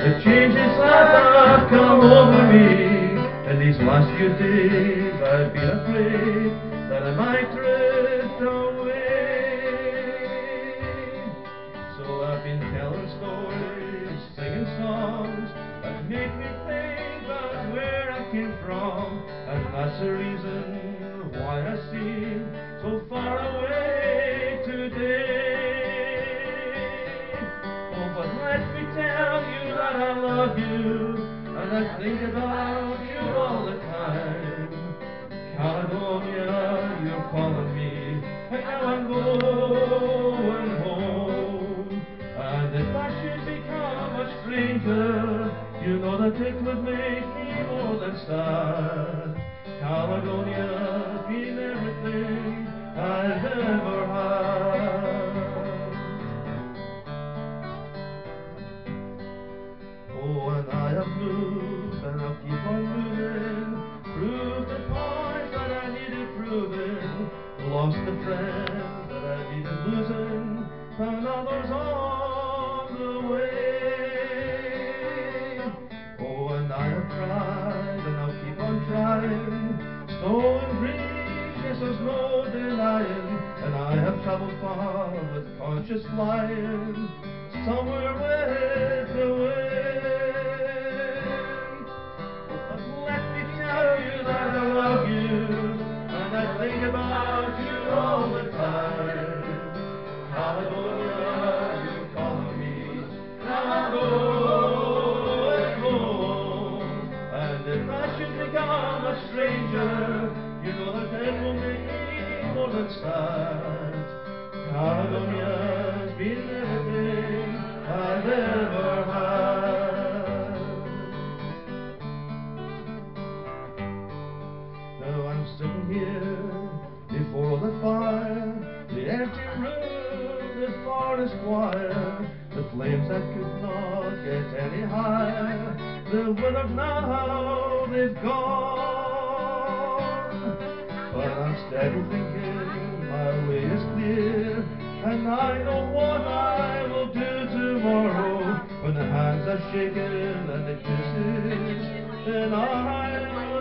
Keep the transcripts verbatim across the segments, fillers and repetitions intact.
The changes that have come over me in these last few days, I've been afraid that I might drift away. So I've been telling stories, singing songs that make me think about where I came from, and that's the reason why I seem so far away today. Oh, but let me tell you that I love you, and I think about you all the time. Caledonia, you're calling me, and now I'm going home. And if I should become a stranger, you know that it would make me more than sad. Caledonia's been everything I've ever had. Oh, and I have moved, and I'll keep on moving, proved the points that I needed proving, lost the friends that I needed losing, found others on the way. Oh, and I have tried, and I'll keep on trying, stolen dreams, yes, there's no denying, and I have traveled far with conscious flying, somewhere with the wind. But let me tell you that I love you, and I think about you all the time. Caledonia, you're calling me, now I'm going home. And if I should become a stranger, you know that it will make me more than sad. Caledonia's been everything I've ever had. Now I'm sitting here before the fire, the empty room, the forest choir, the flames that could not get any higher, the withered now they've gone. But I'm steady thinking my way is clear, and I know what I will do tomorrow. When the hands are shaken and the kisses, then I will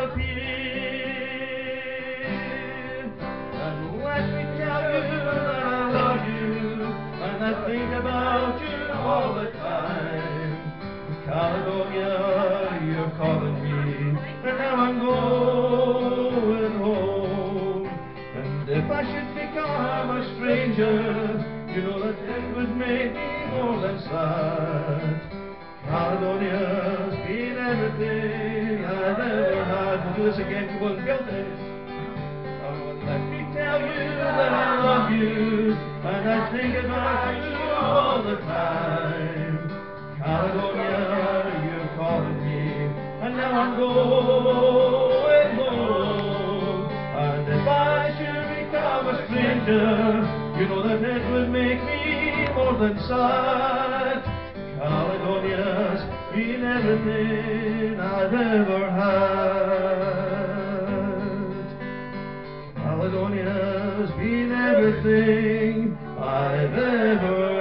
disappear. And let me tell you that I love you, and I think about you all the time. Caledonia, you're calling me, and now I'm going home. And if I should become a stranger, you know that it would make me more than sad. Caledonia's been everything I've ever had. We'll do this again, come on, build it. Oh, let me tell you that I love you, and I think about you all the time. Caledonia, you're calling me, and now I'm going home. And if I should become a stranger, you know that it would make me more than sad. Caledonia's been everything I've ever had. Caledonia's been everything I've ever had.